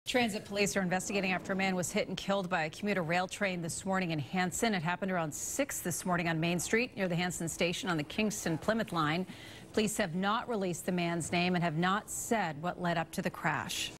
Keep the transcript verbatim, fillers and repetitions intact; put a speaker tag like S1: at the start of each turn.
S1: Transit police are investigating after a man was hit and killed by a commuter rail train this morning in Hanson. It happened around six this morning on Main Street near the Hanson station on the Kingston-Plymouth line. Police have not released the man's name and have not said what led up to the crash.